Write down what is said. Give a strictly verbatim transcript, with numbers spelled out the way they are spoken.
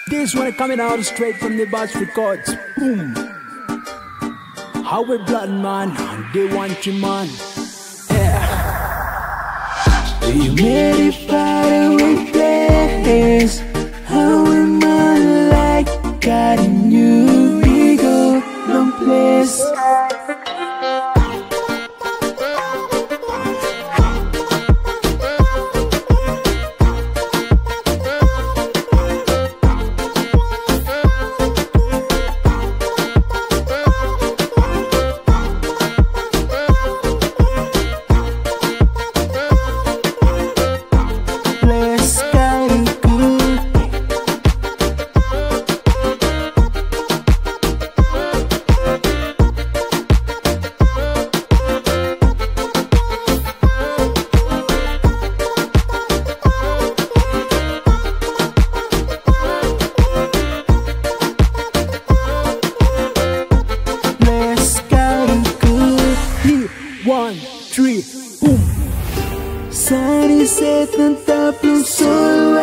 This one coming out straight from the Boss Records. Boom. How we blood man, they want you man. Yeah. You made it far away place. How am I like God in you? We go long place. One, three, boom. Sunny set on top ng sol.